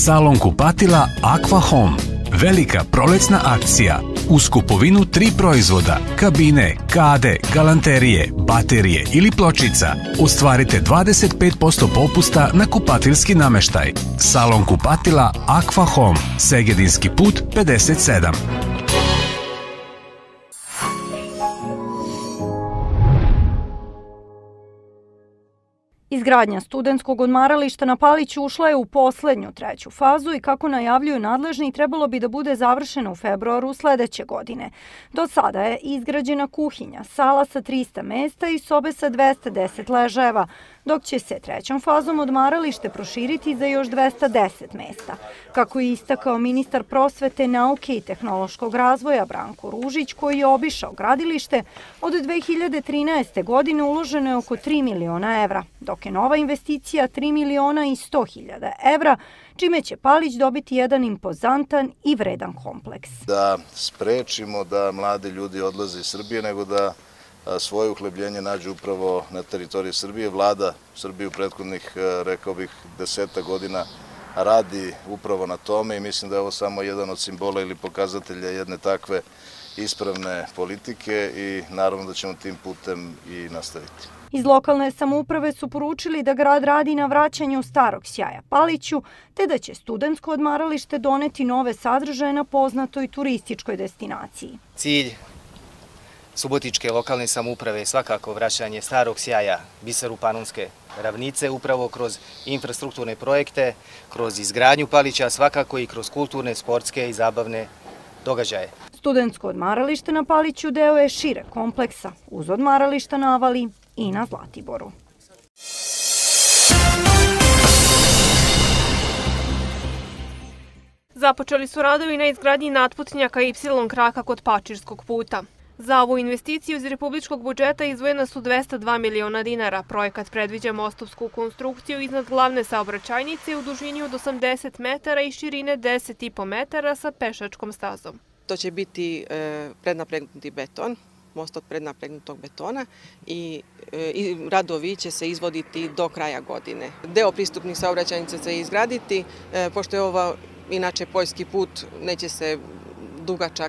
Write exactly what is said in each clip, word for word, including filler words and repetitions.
Salon kupatila Aqua Home. Velika prolećna akcija. Uz kupovinu tri proizvoda, kabine, kade, galanterije, baterije ili pločica, ostvarite dvadeset pet posto popusta na kupatiljski nameštaj. Salon kupatila Aqua Home, Segedinski put pedeset sedam. Izgradnja studentskog odmarališta na Paliću ušla je u poslednju, treću fazu i kako najavljuju nadležni, trebalo bi da bude završena u februaru sledeće godine. Do sada je izgrađena kuhinja, sala sa trista mesta i sobe sa dvesta deset ležajeva, dok će se trećom fazom odmaralište proširiti za još dvesta deset mesta. Kako je istakao ministar prosvete, nauke i tehnološkog razvoja Branko Ružić, koji je obišao gradilište, od dve hiljade trinaeste. godine uloženo je oko tri miliona evra, dok je nova investicija tri miliona i sto hiljada evra, čime će Palić dobiti jedan impozantan i vredan kompleks. Da sprečimo da mladi ljudi odlaze iz Srbije, nego da svoje uhlebljenje nađu upravo na teritoriji Srbije. Vlada Srbije u prethodnih, rekao bih, deseta godina radi upravo na tome i mislim da je ovo samo jedan od simbola ili pokazatelja jedne takve ispravne politike i naravno da ćemo tim putem i nastaviti. Iz lokalne samouprave su poručili da grad radi na vraćanju starog sjaja Paliću, te da će studentsko odmaralište doneti nove sadržaje na poznatoj turističkoj destinaciji. Cilj Subotičke lokalne samouprave je svakako vraćanje starog sjaja biseru Panonske ravnice, upravo kroz infrastrukturne projekte, kroz izgradnju Palića, svakako i kroz kulturne, sportske i zabavne događaje. Studentsko odmaralište na Paliću deo je šire kompleksa, uz odmarališta na Avali i na Zlatiboru. Započeli su radovi na izgradnji natputnjaka Y kraka kod Pačirskog puta. Za ovu investiciju iz republičkog budžeta izdvojena su dvesta dva miliona dinara. Projekat predviđa mostovsku konstrukciju iznad glavne saobraćajnice u dužini od osamdeset metara i širine deset i po metara sa pešačkom stazom. To će biti prednapregnuti beton, most od prednapregnutog betona i radovi će se izvoditi do kraja godine. Deo pristupnih saobraćajnica će se izgraditi, pošto je ovo inače poljski put, neće se dugačak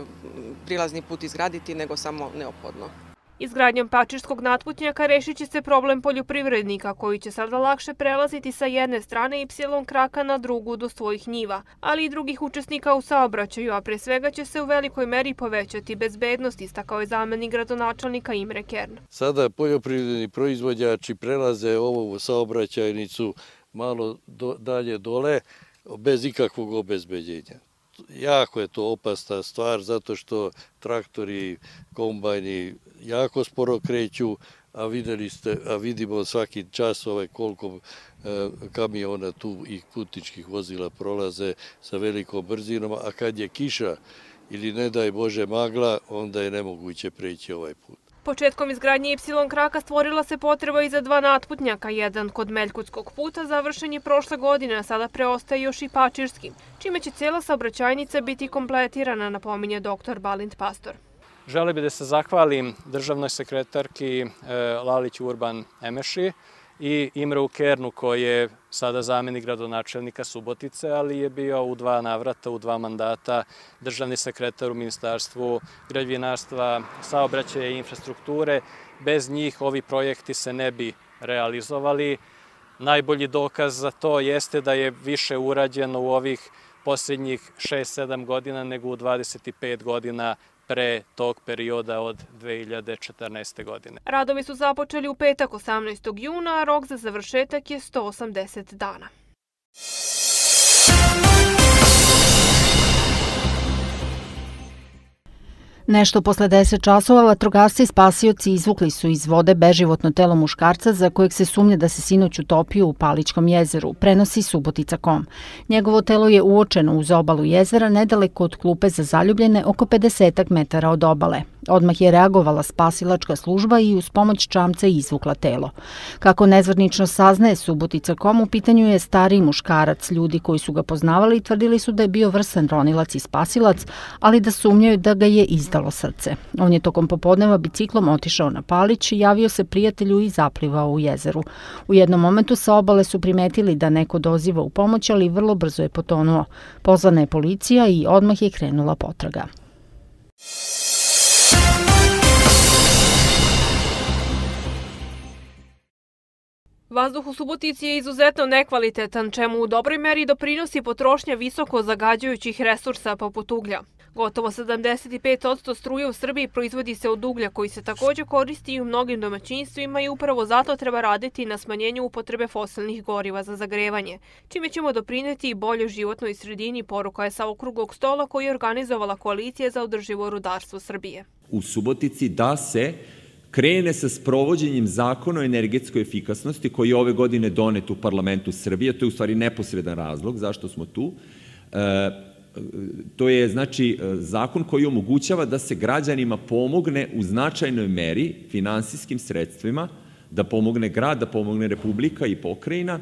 prilazni put izgraditi, nego samo neophodno. Izgradnjom Pačirskog natputnjaka rešit će se problem poljoprivrednika koji će sada lakše prelaziti sa jedne strane Y kraka na drugu do svojih njiva, ali i drugih učesnika u saobraćaju, a pre svega će se u velikoj meri povećati bezbednost, istakao je zamenik gradonačelnika Imre Kern. Sada poljoprivredni proizvođači prelaze ovu saobraćajnicu malo dalje dole bez ikakvog obezbeđenja. Jako je to opasna stvar zato što traktori, kombajni jako sporo kreću, a videli ste, a vidimo svaki čas ovaj koliko kamiona tu i putničkih vozila prolaze sa velikom brzinom, a kad je kiša ili ne daj Bože magla, onda je nemoguće preći ovaj put. Početkom izgradnje Y kraka stvorila se potreba i za dva natputnjaka, jedan kod Meljkutskog puta završen je prošle godine, a sada preostaje još i Pačirski, čime će cijela saobraćajnica biti kompletirana, napominje doktor Balint Pastor. Želeo bih da se zahvalim državnoj sekretarki Lalić Urban Emeši i Imreu Kernu, koji je sada zamenik gradonačelnika Subotice, ali je bio u dva navrata, u dva mandata državni sekretar u Ministarstvu građevinarstva, saobraćaja i infrastrukture. Bez njih ovi projekti se ne bi realizovali. Najbolji dokaz za to jeste da je više urađeno u ovih posljednjih šest sedam godina nego u dvadeset pet godina pre tog perioda od dve hiljade četrnaeste. godine. Radovi su započeli u petak osamnaestog juna, a rok za završetak je sto osamdeset dana. Nešto posle deset časova vatrogasci i spasioci izvukli su iz vode beživotno telo muškarca za kojeg se sumnja da se sinoć utopio u Palićkom jezeru, prenosi Subotica tačka com. Njegovo telo je uočeno uz obalu jezera nedaleko od klupe za zaljubljene oko pedeset metara od obale. Odmah je reagovala spasilačka služba i uz pomoć čamca izvukla telo. Kako nezvanično saznaje Subotica kome, u pitanju je stariji muškarac. Ljudi koji su ga poznavali tvrdili su da je bio vrsan ronilac i spasilac, ali da sumnjaju da ga je izdalo srce. On je tokom popodneva biciklom otišao na Palić, javio se prijatelju i zaplivao u jezeru. U jednom momentu sa obale su primetili da neko doziva u pomoć, ali vrlo brzo je potonuo. Pozvana je policija i odmah je krenula potraga. Vazduh u Subotici je izuzetno nekvalitetan, čemu u dobroj meri doprinosi potrošnja visoko zagađujućih resursa poput uglja. Gotovo sedamdeset pet posto struje u Srbiji proizvodi se od uglja, koji se također koristi i u mnogim domaćinstvima i upravo zato treba raditi na smanjenju upotrebe fosilnih goriva za zagrevanje, čime ćemo doprineti i boljoj životnoj sredini, poruka je sa okruglog stola koji je organizovala Koalicija za održivo rudarstvo Srbije. U Subotici da se krene sa sprovođenjem zakona o energetskoj efikasnosti koji je ove godine donet u parlamentu Srbije. To je u stvari neposredan razlog zašto smo tu. To je znači zakon koji omogućava da se građanima pomogne u značajnoj meri finansijskim sredstvima, da pomogne grad, da pomogne Republika i pokrajina,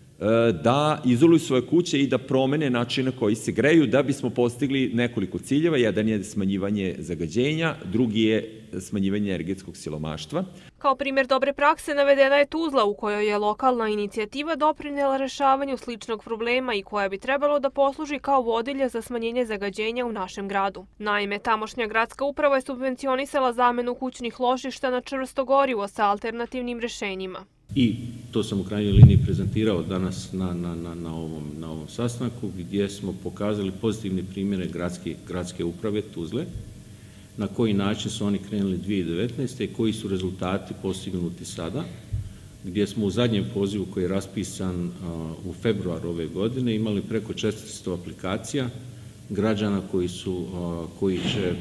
da izoluju svoje kuće i da promene način na koji se greju da bismo postigli nekoliko ciljeva. Jedan je smanjivanje zagađenja, drugi je smanjivanje energetskog siromaštva. Kao primjer dobre prakse navedena je Tuzla, u kojoj je lokalna inicijativa doprinela rešavanju sličnog problema i koja bi trebalo da posluži kao vodilja za smanjenje zagađenja u našem gradu. Naime, tamošnja gradska uprava je subvencionisala zamenu kućnih ložišta na čvrsto gorivo sa alternativnim rešenjima. I to sam u krajnjoj liniji prezentirao danas na, na, na, na, ovom, na ovom sastanku, gdje smo pokazali pozitivne primjere gradske, gradske uprave Tuzle, na koji način su oni krenuli dvije hiljade devetnaeste. i koji su rezultati postignuti sada, gdje smo u zadnjem pozivu koji je raspisan uh, u februaru ove godine imali preko četiristo aplikacija građana koji, su, uh, koji će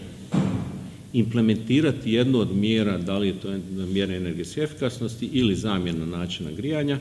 implementirati jednu od mjera, da li je to mjera energetske efikasnosti ili zamjena načina grijanja,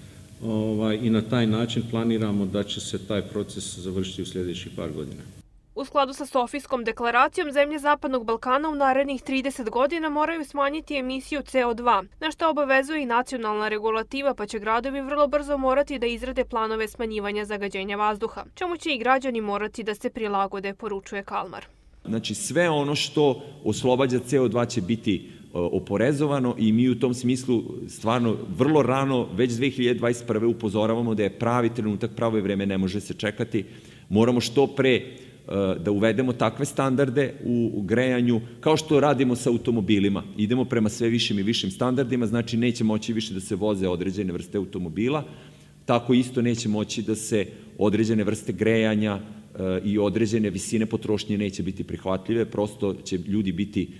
ovaj, i na taj način planiramo da će se taj proces završiti u sljedećih par godina. U skladu sa Sofijskom deklaracijom, zemlje Zapadnog Balkana u narednih trideset godina moraju smanjiti emisiju C O dva, na što obavezuje i nacionalna regulativa, pa će gradovi vrlo brzo morati da izrade planove smanjivanja zagađenja vazduha, čemu će i građani morati da se prilagode, poručuje Kalmar. Znači sve ono što oslobađa C O dva će biti oporezovano i mi u tom smislu stvarno vrlo rano, već dve hiljade dvadeset prve. upozoravamo da je pravi trenutak, pravo je vreme, ne može se čekati. Moramo što pre da uvedemo takve standarde u grejanju, kao što radimo sa automobilima. Idemo prema sve višim i višim standardima, znači neće moći više da se voze određene vrste automobila, tako isto neće moći da se određene vrste grejanja i određene visine potrošnje neće biti prihvatljive, prosto će ljudi biti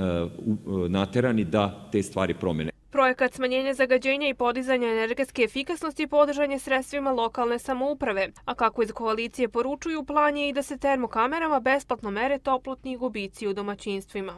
naterani da te stvari promene. Projekat smanjenja zagađenja i podizanja energetske efikasnosti podržan je sredstvima lokalne samouprave, a kako iz koalicije poručuju, plan je i da se termokamerama besplatno mere toplotni gubici u domaćinstvima.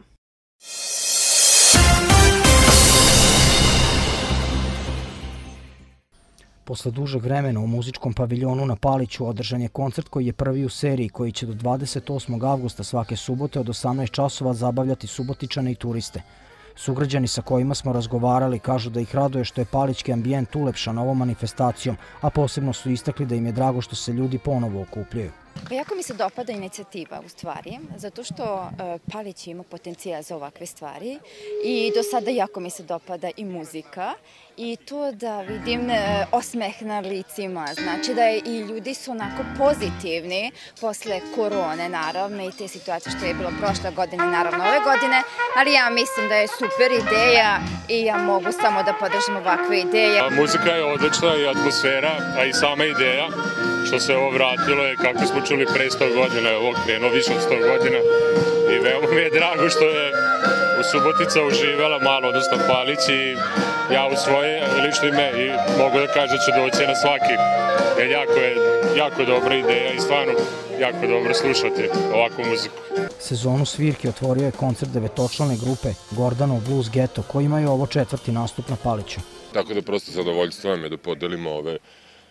Posle dužeg vremena u muzičkom paviljonu na Paliću održan je koncert koji je prvi u seriji, koji će do dvadeset osmog avgusta svake subote od osamnaest časova zabavljati Subotičane i turiste. Sugrađani sa kojima smo razgovarali kažu da ih raduje što je palićki ambijent ulepšan ovom manifestacijom, a posebno su istakli da im je drago što se ljudi ponovo okupljaju. Pa jako mi se dopada inicijativa u stvari, zato što Palić ima potencijal za ovakve stvari i do sada jako mi se dopada i muzika i to da vidim osmeh na licima, znači da i ljudi su onako pozitivni posle korone naravno i te situacije što je bilo prošle godine i naravno ove godine, ali ja mislim da je super ideja i ja mogu samo da podržim ovakve ideje. Muzika je odlična i atmosfera, a i sama ideja što se ovo vratilo je, kako smo čuli, pre sto godina, ovo krenuo više od sto godina i veoma mi je drago što je u Subotica uživela malo, odnosno Palić, i ja u svoje lično ime i mogu da kažem da će doći na svaki, jer jako je jako dobra ideja i stvarno jako dobro slušati ovakvu muziku. Sezonu svirke otvorio je koncert devetočlane grupe Gordanov Blues Ghetto, koji imaju ovo četvrti nastup na Paliću. Tako da prosto zadovoljstvo nam je da podelimo ove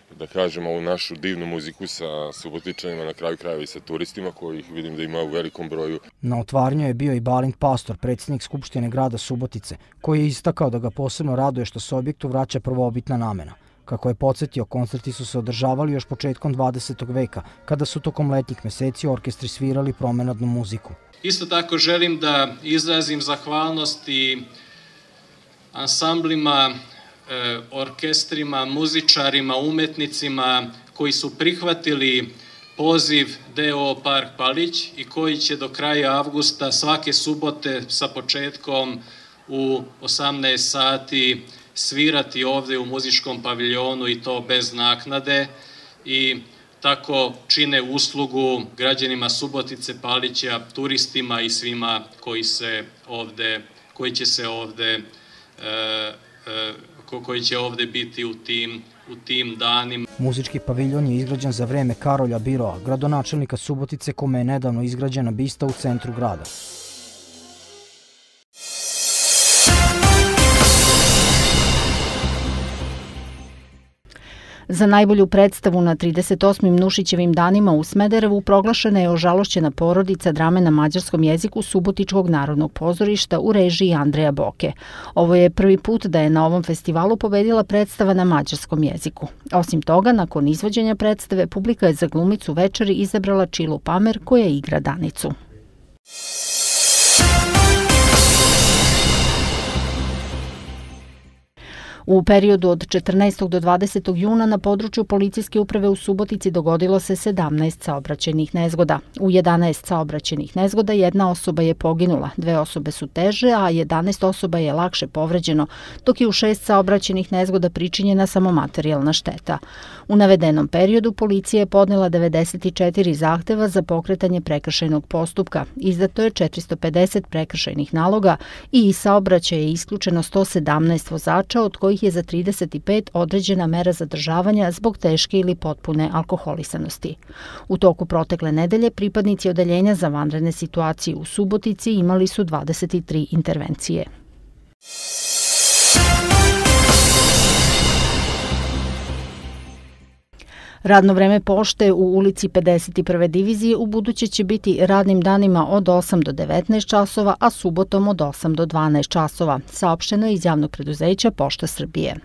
da kažem, ovu našu divnu muziku sa Subotičanima, na kraju krajeva i sa turistima, kojih vidim da ima u velikom broju. Na otvaranju je bio i Balint Pastor, predsjednik Skupštine grada Subotice, koji je istakao da ga posebno raduje što se objektu vraća prvobitna namena. Kako je podsjetio, koncerti su se održavali još početkom dvadesetog veka, kada su tokom letnjih meseci orkestri svirali promenadnu muziku. Isto tako želim da izrazim zahvalnost i ansamblima, orkestrima, muzičarima, umetnicima koji su prihvatili poziv D O Park Palić i koji će do kraja avgusta svake subote sa početkom u osamnaest sati svirati ovde u muzičkom paviljonu i to bez naknade i tako čine uslugu građanima Subotice, Palića, turistima i svima koji se ovde, koji će se ovde koji će ovde biti u tim, u tim danima. Muzički paviljon je izgrađen za vreme Karolja Biroa, gradonačelnika Subotice, kome je nedavno izgrađena bista u centru grada. Za najbolju predstavu na trideset osmim Nušićevim danima u Smederevu proglašena je ožalošćena porodica drame na mađarskom jeziku Subotičkog narodnog pozorišta u režiji Andreja Boke. Ovo je prvi put da je na ovom festivalu pobedila predstava na mađarskom jeziku. Osim toga, nakon izvođenja predstave, publika je za glumicu večeri izabrala Čilu Pamer, koja igra Danicu. U periodu od četrnaestog do dvadesetog juna na području policijske uprave u Subotici dogodilo se sedamnaest saobraćajnih nezgoda. U jedanaest saobraćajnih nezgoda jedna osoba je poginula, dve osobe su teže, a jedanaest osoba je lakše povređeno, dok je u šest saobraćajnih nezgoda pričinjena samo materijalna šteta. U navedenom periodu policija je podnela devedeset četiri zahteva za pokretanje prekršajnog postupka. Izdato je četiristo pedeset prekršajnih naloga i iz saobraćaja je isključeno sto sedamnaest vozača, od kojih je za trideset pet određena mera zadržavanja zbog teške ili potpune alkoholisanosti. U toku protekle nedelje pripadnici odeljenja za vanredne situacije u Subotici imali su dvadeset tri intervencije. Radno vreme pošte u ulici pedeset prve divizije u buduće će biti radnim danima od osam do devetnaest časova, a subotom od osam do dvanaest časova, saopšteno je iz javnog preduzeća Pošta Srbije.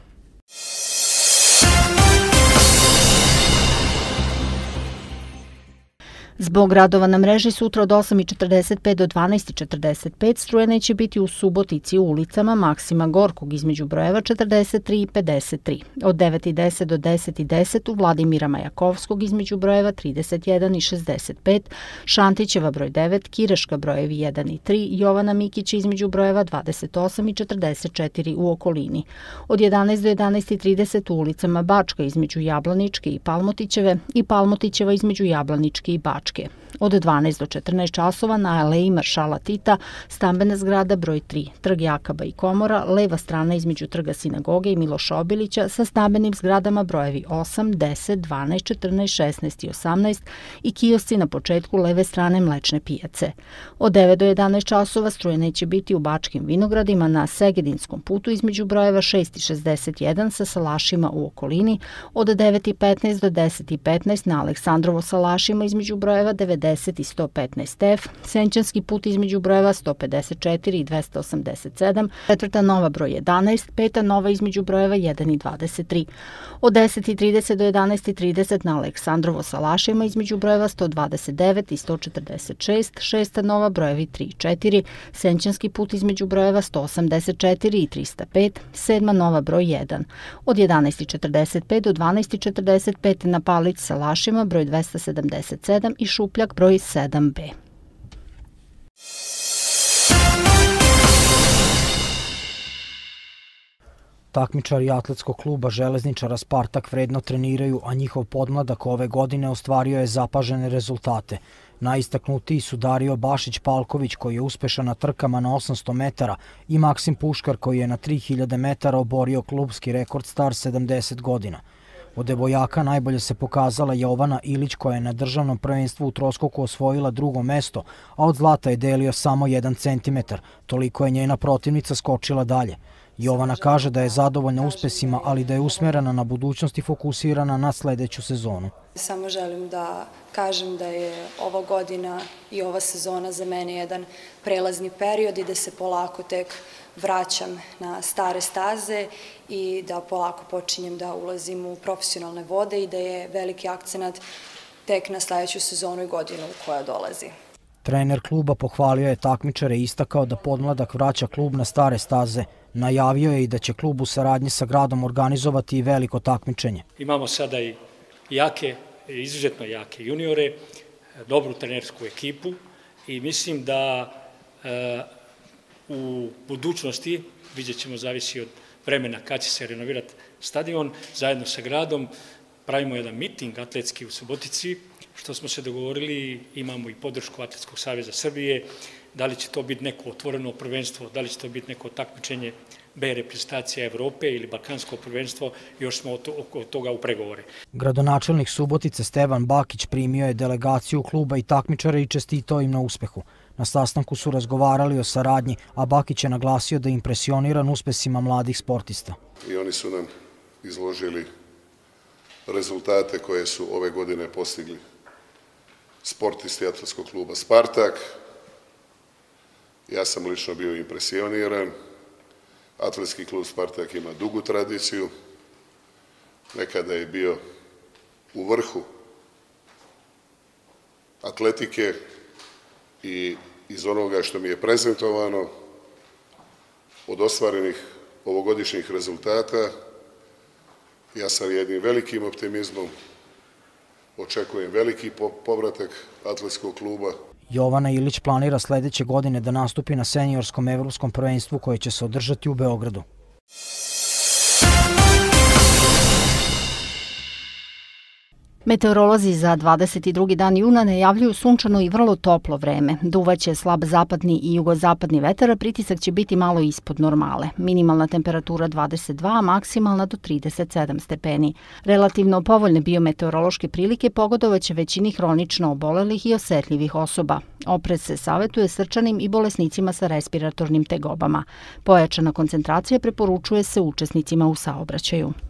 Zbog radova na mreži sutra od osam i četrdeset pet do dvanaest i četrdeset pet struje neće biti u Subotici u ulicama Maksima Gorkog između brojeva četrdeset tri i pedeset tri. Od devet i deset do deset i deset u Vladimira Majakovskog između brojeva trideset jedan i šezdeset pet, Šantićeva broj devet, Kireška brojevi jedan i tri, Jovana Mikića između brojeva dvadeset osam i četrdeset četiri u okolini. Od jedanaest do jedanaest i trideset u ulicama Bačka između Jablaničke i Palmotićeve i Palmotićeva između Jablaničke i Bačke. Od dvanaest do četrnaest časova na aleji Maršala Tita, stambena zgrada broj tri, Trg Jakaba i Komora, leva strana između Trga Sinagoge i Miloša Obilića sa stambenim zgradama brojevi osam, deset, dvanaest, četrnaest, šesnaest i osamnaest i kiosci na početku leve strane Mlečne pijace. Od devet do jedanaest časova struje neće biti u Bačkim vinogradima na Segedinskom putu između brojeva šest i šezdeset jedan sa salašima u okolini, od devet i petnaest do deset i petnaest na Aleksandrovo salašima između brojeva devedeset i sto petnaest F, Senčanski put između brojeva sto pedeset četiri i dvesta osamdeset sedam, četvrta nova broj jedanaest, peta nova između brojeva jedan i dvadeset tri. Od deset i trideset do jedanaest i trideset na Aleksandrovo salašima između brojeva sto dvadeset devet i sto četrdeset šest, šesta nova brojevi tri i četiri, Senčanski put između brojeva sto osamdeset četiri i trista pet, sedma nova broj jedan. Od jedanaest i četrdeset pet do dvanaest i četrdeset pet na Palić salašima broj dvesta sedamdeset sedam i Šupljak broj sedam B. Takmičari atletskog kluba železničara Spartak vredno treniraju, a njihov podmladak ove godine ostvario je zapažene rezultate. Najistaknutiji su Dario Bašić-Palković, koji je uspešan na trkama na osamsto metara, i Maksim Puškar, koji je na tri hiljade metara oborio klubski rekord star sedamdeset godina. Od devojaka najbolje se pokazala Jovana Ilić, koja je na državnom prvenstvu u troskoku osvojila drugo mesto, a od zlata je delio samo jedan centimetar, toliko je njena protivnica skočila dalje. Jovana kaže da je zadovoljna uspesima, ali da je usmerena na budućnost i fokusirana na sledeću sezonu. Samo želim da kažem da je ova godina i ova sezona za mene jedan prelazni period i da se polako tek vraćam na stare staze i da polako počinjem da ulazim u profesionalne vode i da je veliki akcenat tek na sledeću sezonu i godinu koja dolazi. Trener kluba pohvalio je takmičare i istakao da Podmladak vraća klub na stare staze. Najavio je i da će klub u saradnji sa gradom organizovati i veliko takmičenje. Imamo sada i jake, izuzetno jake juniore, dobru trenersku ekipu i mislim da e, u budućnosti, vidjet ćemo, zavisi od vremena kad će se renovirati stadion, zajedno sa gradom pravimo jedan miting atletski u Subotici, što smo se dogovorili, imamo i podršku Atletskog saveza Srbije, da li će to biti neko otvoreno prvenstvo, da li će to biti neko takmičenje B reprezentacija Evrope ili balkansko prvenstvo, još smo oko toga u pregovore. Gradonačelnik Subotice Stevan Bakić primio je delegaciju kluba i takmičare i čestitao im na uspehu. Na sastanku su razgovarali o saradnji, a Bakić je naglasio da je impresioniran uspesima mladih sportista. I oni su nam izložili rezultate koje su ove godine postigli sportisti Atletskog kluba Spartak. Ja sam lično bio impresioniran. Atletski klub Spartak ima dugu tradiciju. Nekada je bio u vrhu atletike i iz onoga što mi je prezentovano od ostvarenih ovogodišnjih rezultata, ja sa jednim velikim optimizmom očekujem veliki povratak Atletskog kluba. Jovana Ilić planira sledeće godine da nastupi na seniorskom evropskom prvenstvu koje će se održati u Beogradu. Meteorolozi za dvadeset drugi dan juna najavljuju sunčano i vrlo toplo vreme. Duvaće slab zapadni i jugozapadni vetar, a pritisak će biti malo ispod normale. Minimalna temperatura dvadeset dva, a maksimalna do trideset sedam stepeni. Relativno povoljne biometeorološke prilike pogodovaće većini hronično obolelih i osetljivih osoba. Oprez se savetuje srčanim i bolesnicima sa respiratornim tegobama. Pojačana koncentracija preporučuje se učesnicima u saobraćaju.